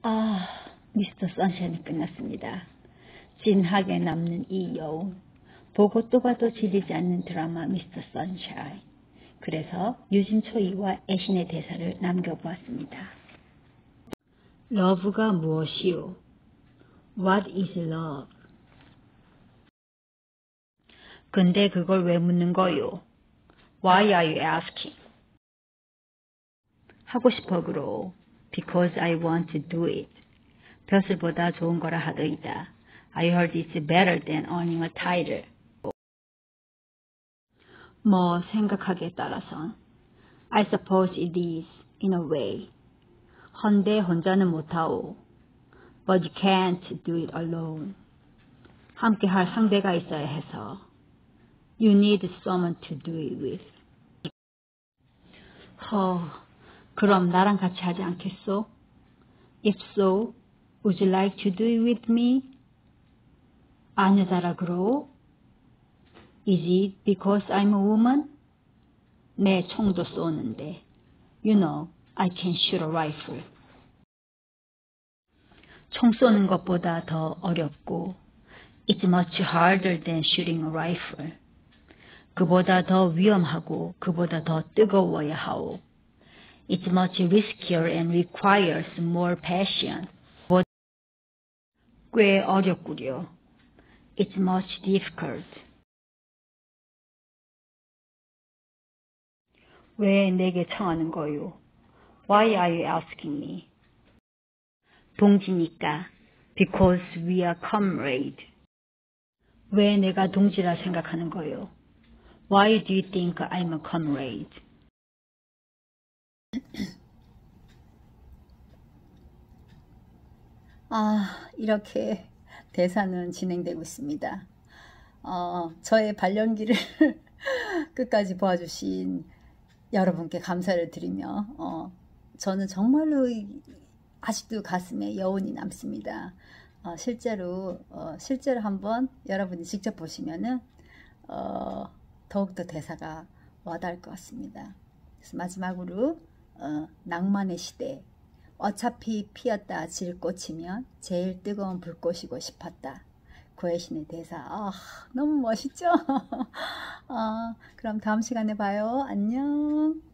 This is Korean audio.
아, 미스터 선샤인이 끝났습니다. 진하게 남는 이 여운. 보고 또 봐도 질리지 않는 드라마 미스터 선샤인. 그래서 유진초이와 애신의 대사를 남겨보았습니다. 러브가 무엇이요? What is love? 근데 그걸 왜 묻는 거요? Why are you asking? 하고 싶어 그러. Because I want to do it. 벼슬보다 좋은 거라 하더이다. I heard it's better than earning a title. 뭐 생각하기에 따라선 I suppose it is, in a way. 헌데 혼자는 못하오. But you can't do it alone. 함께 할 상대가 있어야 해서. You need someone to do it with. 그럼 나랑 같이 하지 않겠소? If so, would you like to do it with me? 아녀자라 그러? Is it because I'm a woman? 내 총도 쏘는데. You know, I can shoot a rifle. 총 쏘는 것보다 더 어렵고 It's much harder than shooting a rifle. 그보다 더 위험하고 그보다 더 뜨거워야 하오. It's much riskier and requires more passion. 꽤 어렵구려. It's much difficult. 왜 내게 청하는 거요? Why are you asking me? 동지니까. Because we are comrade. 왜 내가 동지라 생각하는 거요? Why do you think I'm a comrade? 이렇게 대사는 진행되고 있습니다. 저의 발연기를 끝까지 보아주신 여러분께 감사를 드리며 저는 정말로 아직도 가슴에 여운이 남습니다. 실제로 한번 여러분이 직접 보시면은 더욱더 대사가 와닿을 것 같습니다. 그래서 마지막으로 낭만의 시대. 어차피 피었다 질 꽃이면 제일 뜨거운 불꽃이고 싶었다. 고혜신의 대사. 너무 멋있죠? 그럼 다음 시간에 봐요. 안녕.